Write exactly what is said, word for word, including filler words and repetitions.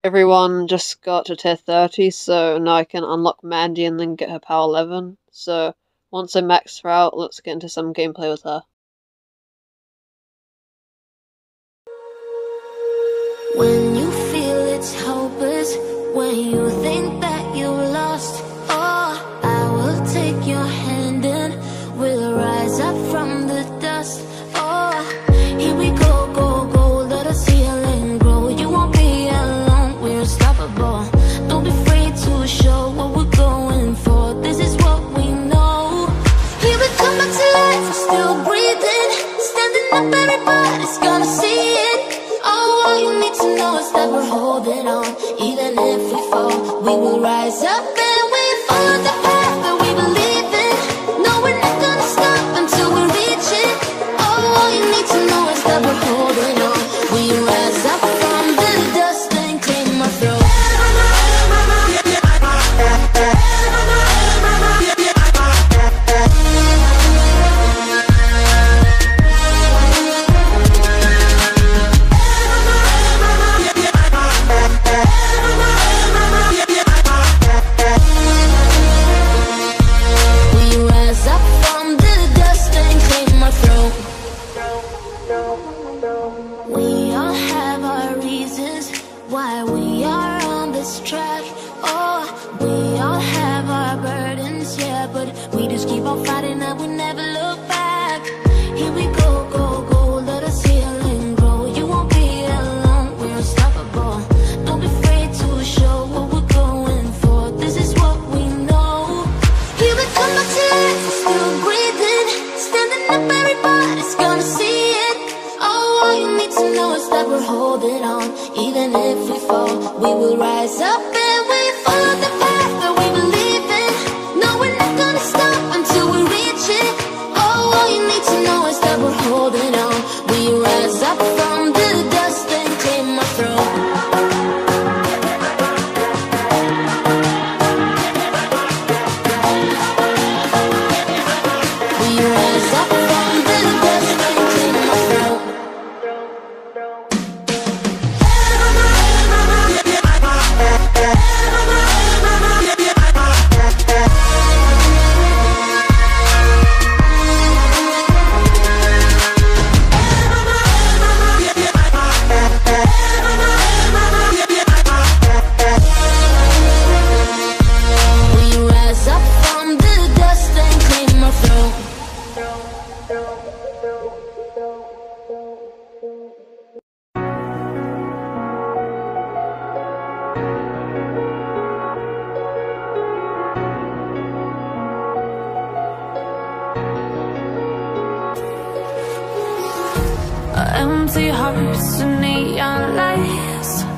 everyone just got to tier thirty, so now I can unlock Mandy and then get her power eleven. So once I max her out, let's get into some gameplay with her. When you feel it's hopeless, when you think that you lost, oh, I will take your hand and we'll rise up from the dust. Oh, here we go, go, go, let us heal and grow. You won't be alone, we're unstoppable. Don't be afraid to show what we're going for. This is what we know. Here we come back to life, we're still breathing. Standing up, everybody's gonna see it. Oh, all you need to know is that we're holding on. Even if we fall, we will rise up and we follow the path that we believe in. No, we're not gonna stop until we reach it. Oh, all you need to know is that we're holding on. We rise up from the dust and claim our throne. We all have our reasons why we are on this track. Oh, we all have our burdens, yeah, but we just keep on fighting and we never look back. Here we go, go, go, let us heal and grow. You won't be alone, we're unstoppable. Don't be afraid to show what we're going for. This is what we know. Here we come back to life, we're still breathing. Standing up, everybody's gonna see it. Oh, all you need to know is that we're holding on. Even if we fall, we will rise up and we follow the path that we believe in. No, we're not gonna stop until we reach it. Oh, all you need to know is that we're holding on. We rise up from the dust and claim our throne. We rise up from the dust and claim our throne. Empty hearts and neon lights.